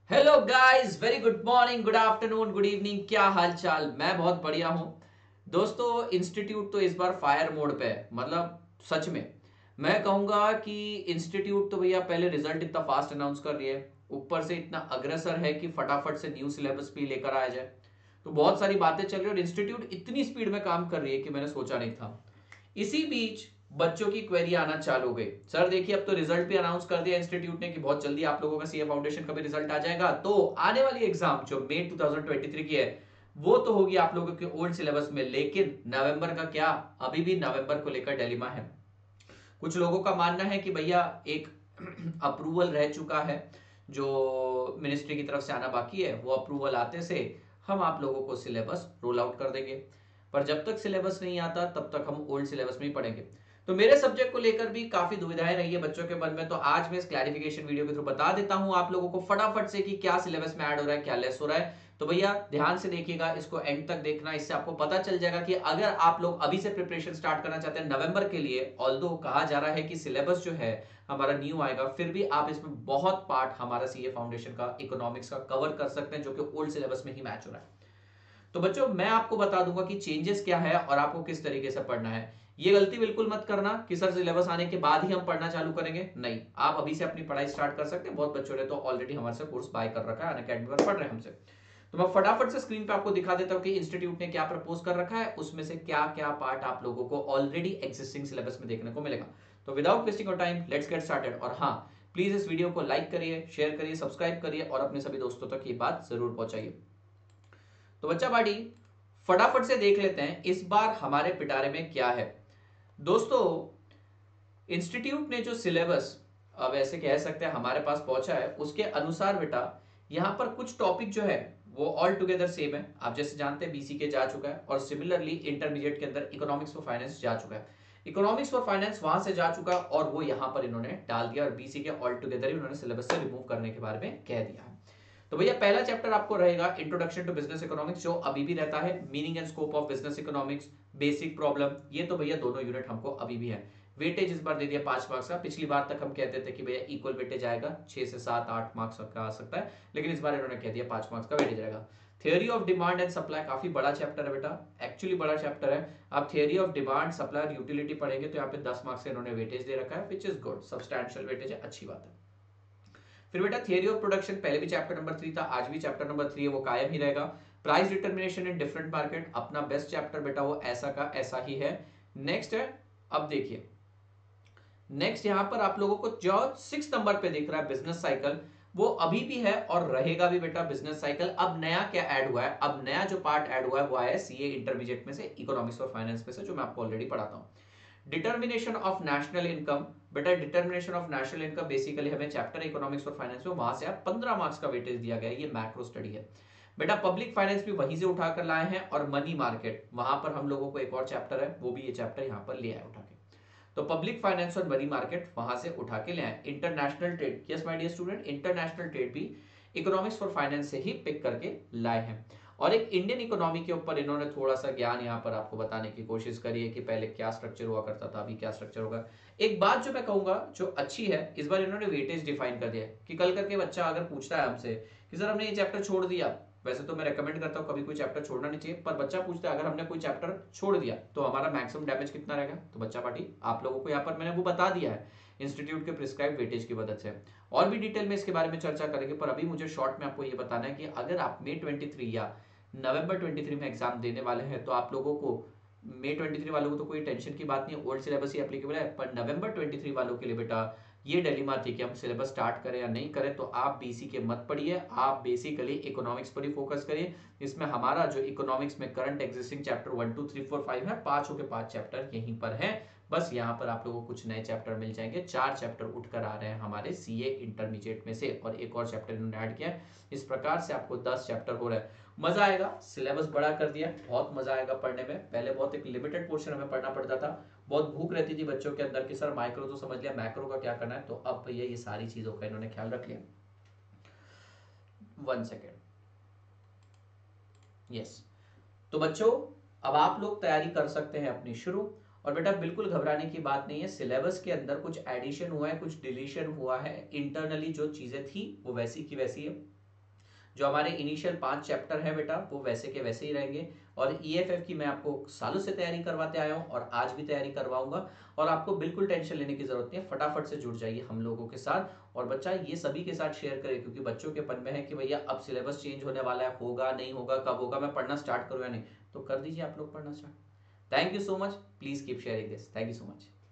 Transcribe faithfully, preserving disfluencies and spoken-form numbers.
Hello guys, very good morning, good afternoon, good evening. क्या हाल चाल? मैं बहुत बढ़िया हूं दोस्तों। इंस्टीट्यूट तो इस बार फायर मोड पे है, मतलब सच में मैं कहूंगा कि इंस्टीट्यूट तो भैया पहले रिजल्ट इतना फास्ट अनाउंस कर रही है, ऊपर से इतना अग्रसर है कि फटाफट से न्यू सिलेबस भी लेकर आया जाए। तो बहुत सारी बातें चल रही है और इंस्टीट्यूट इतनी स्पीड में काम कर रही है कि मैंने सोचा नहीं था। इसी बीच बच्चों की क्वेरी आना चालू हो गई। सर देखिए, अब तो रिजल्ट भी अनाउंस कर दिया इंस्टीट्यूट ने कि बहुत जल्दी आप लोगों का सीए फाउंडेशन का भी रिजल्ट आ जाएगा, तो आने वाली एग्जाम जो मई दो हज़ार तेईस की है वो तो होगी आप लोगों के ओल्ड सिलेबस में, लेकिन नवंबर का क्या? अभी भी नवंबर को लेकर डिलेमा है। कुछ लोगों का मानना है कि भैया एक अप्रूवल रह चुका है जो मिनिस्ट्री की तरफ से आना बाकी है, वो अप्रूवल आते से हम आप लोगों को सिलेबस रोल आउट कर देंगे। पर जब तक सिलेबस नहीं आता तब तक हम ओल्ड सिलेबस में ही पढ़ेंगे। तो मेरे सब्जेक्ट को लेकर भी काफी दुविधाएं रही है बच्चों के मन में, तो आज मैं इस क्लैरिफिकेशन वीडियो के थ्रू बता देता हूं आप लोगों को फटाफट से कि क्या सिलेबस में ऐड हो रहा है, क्या लेस हो रहा है। तो भैया ध्यान से देखिएगा, इसको एंड तक देखना, इससे आपको पता चल जाएगा कि अगर आप लोग अभी से प्रिपरेशन स्टार्ट करना चाहते हैं नवंबर के लिए, ऑल्दो कहा जा रहा है कि सिलेबस जो है हमारा न्यू आएगा, फिर भी आप इसमें बहुत पार्ट हमारा सीए फाउंडेशन का, इकोनॉमिक्स का कवर कर सकते हैं जो कि ओल्ड सिलेबस में ही मैच हो रहा है। तो बच्चों मैं आपको बता दूंगा कि चेंजेस क्या है और आपको किस तरीके से पढ़ना है। ये गलती बिल्कुल मत करना कि सर सिलेबस आने के बाद ही हम पढ़ना चालू करेंगे, नहीं, आप अभी से अपनी पढ़ाई स्टार्ट कर सकते हैं। बहुत बच्चों ने तो ऑलरेडी हमारे से कोर्स बाय कर रखा है, अनअकैडमी पर पढ़ रहे हैं हमसे। तो मैं फटाफट से स्क्रीन पे आपको दिखा देता हूं कि इंस्टीट्यूट ने क्या प्रपोज कर रखा है, उसमें से क्या क्या पार्ट आप लोगों को ऑलरेडी एग्जिस्टिंग सिलेबस में देखने को मिलेगा। तो without wasting your time let's get started. और हाँ, प्लीज इस वीडियो को लाइक करिए, शेयर करिए, सब्सक्राइब करिए और अपने सभी दोस्तों तक ये बात जरूर पहुंचाइए। तो बच्चा पार्टी फटाफट से देख लेते हैं इस बार हमारे पिटारे में क्या है। दोस्तों इंस्टीट्यूट ने जो सिलेबस अब ऐसे कह सकते हैं हमारे पास पहुंचा है, उसके अनुसार बेटा यहां पर कुछ टॉपिक जो है वो ऑल टुगेदर सेम है। आप जैसे जानते हैं बीसी के जा चुका है और सिमिलरली इंटरमीडिएट के अंदर इकोनॉमिक्स फॉर फाइनेंस जा चुका है। इकोनॉमिक्स फॉर फाइनेंस वहां से जा चुका और वो यहां पर इन्होंने डाल दिया और बीसी के ऑल टुगेदर ही उन्होंने सिलेबस से रिमूव करने के बारे में कह दिया है। तो भैया पहला चैप्टर आपको रहेगा इंट्रोडक्शन टू बिजनेस इकोनॉमिक्स, जो अभी भी रहता है, meaning and scope of business economics, basic problem, ये तो भैया दोनों यूनिट हमको अभी भी है। वेटेज इस बार दे दिया पांच मार्क्स का। पिछली बार तक हम कहते थे कि भैया इक्वल वेटेज आएगा, छह से सात आठ मार्क्स का आ सकता है, लेकिन इस बार इन्होंने कह दिया पांच मार्क्स का वेटेज रहेगा। Theory of demand and supply काफी बड़ा चैप्टर है बेटा, एक्चुअली बड़ा चैप्टर है। आप थियोरी ऑफ डिमांड सप्लाई और यूटिलिटी पढ़ेंगे तो यहाँ पे दस मार्क्स से इन्होंने वेटेज दे रखा है, which is good, substantial weightage है, अच्छी बात है। फिर बेटा थियरी ऑफ प्रोडक्शन पहले भी चैप्टर नंबर थ्री था, आज भी चैप्टर नंबर थ्री है, वो कायम ही रहेगा। Price determination in different market अपना बेस्ट चैप्टर बेटा, वो ऐसा का ऐसा ही है। नेक्स्ट है, अब देखिए नेक्स्ट यहां पर आप लोगों को जो सिक्स नंबर पे दिख रहा है बिजनेस साइकिल, वो अभी भी है और रहेगा भी बेटा बिजनेस साइकिल। अब नया क्या ऐड हुआ है, अब नया जो पार्ट ऐड हुआ है वो आया है सीए इंटरमीडिएट में से, इकोनॉमिक्स और फाइनेंस में से, जो मैं आपको ऑलरेडी पढ़ाता हूं। डिटर्मिनेशन ऑफ नेशनल इनकम बेटा, determination of national income basically हमें चैप्टर इकोनॉमिक्स और फाइनेंस में वहां से आप पंद्रह मार्क्स का वेटेज दिया गया है, ये मैक्रो स्टडी है बेटा। पब्लिक फाइनेंस भी वहीं से उठाकर लाए हैं और मनी मार्केट वहां पर हम लोगों को एक और चैप्टर है, वो भी ये चैप्टर यहां पर ले आए उठा के। तो पब्लिक फाइनेंस और मनी मार्केट वहां से उठा के ले आए। International trade, yes my dear student, international trade भी इकोनॉमिक्स फॉर फाइनेंस से ही पिक करके लाए हैं। और एक इंडियन इकोनॉमी के ऊपर इन्होंने थोड़ा सा ज्ञान यहाँ पर आपको बताने की कोशिश करी है कि पहले क्या स्ट्रक्चर हुआ करता था, अभी क्या स्ट्रक्चर होगा। एक बात जो मैं कहूंगा जो अच्छी है, इस बार इन्होंने वेटेज डिफाइन कर दिया है कि कल करके बच्चा अगर पूछता है हमसे कि सर हमने ये चैप्टर छोड़ दिया, वैसे तो मैं रेकमेंड करता हूँ कभी कोई चैप्टर छोड़ना नहीं चाहिए, पर बच्चा पूछता है अगर हमने कोई चैप्टर छोड़ दिया तो हमारा मैक्सिमम डैमेज कितना रहेगा। तो बच्चा पार्टी आप लोगों को यहाँ पर मैंने वो बता दिया है इंस्टीट्यूट के प्रिस्क्राइब वेटेज की मदद से। और भी डिटेल में इसके बारे में चर्चा करेंगे, पर अभी मुझे शॉर्ट में आपको ये बताना है कि अगर आप मे ट्वेंटी थ्री या नवंबर तेईस में एग्जाम देने वाले हैं तो आप लोगों को, मे तेईस वालों को तो कोई टेंशन की बात नहीं है, ओल्ड सिलेबस ही एप्लीकेबल है, पर नवंबर तेईस वालों के लिए बेटा ये डिलेमा थी कि हम सिलेबस स्टार्ट करें या नहीं करें। तो आप बीसी के मत पढ़िए, आप बेसिकली इकोनॉमिक्स पर ही फोकस करिए। इसमें हमारा जो इकोनॉमिक्स में current existing chapter one two three four five है, पांचों के पांच चैप्टर यहीं पर हैं। बस यहाँ पर आप लोगों को कुछ नए चैप्टर मिल जाएंगे, चार चैप्टर उठकर आ रहे हैं हमारे सीए इंटरमीडिएट में से और एक और चैप्टर इन्होंने ऐड किया है। इस प्रकार से आपको दस चैप्टर हो रहे हैं। मजा आएगा, सिलेबस बड़ा कर दिया, बहुत मजा आएगा पढ़ने में। पहले बहुत एक लिमिटेड पोर्शन हमें पढ़ना पड़ता था, बहुत भूख रहती थी बच्चों के अंदर कि सर माइक्रो तो समझ लिया, मैक्रो का क्या करना है। तो अब भैया ये सारी चीजों का इन्होंने ख्याल रख लिया। One second, yes. तो बच्चों अब आप लोग तैयारी कर सकते हैं अपनी शुरू। और बेटा बिल्कुल घबराने की बात नहीं है, सिलेबस के अंदर कुछ एडिशन हुआ है, कुछ डिलीशन हुआ है, इंटरनली जो चीजें थी वो वैसी की वैसी है। जो हमारे इनिशियल पांच चैप्टर है बेटा वो वैसे के वैसे ही रहेंगे। और ईएफएफ की मैं आपको सालों से तैयारी करवाते आया हूँ और आज भी तैयारी करवाऊंगा, और आपको बिल्कुल टेंशन लेने की जरूरत नहीं है, फटाफट से जुड़ जाइए हम लोगों के साथ। और बच्चा ये सभी के साथ शेयर करें, क्योंकि बच्चों के मन में है कि भैया अब सिलेबस चेंज होने वाला है, होगा नहीं होगा, कब होगा, मैं पढ़ना स्टार्ट करूँ या नहीं, तो कर दीजिए आप लोग पढ़ना start. Thank you so much, please keep sharing this, thank you so much.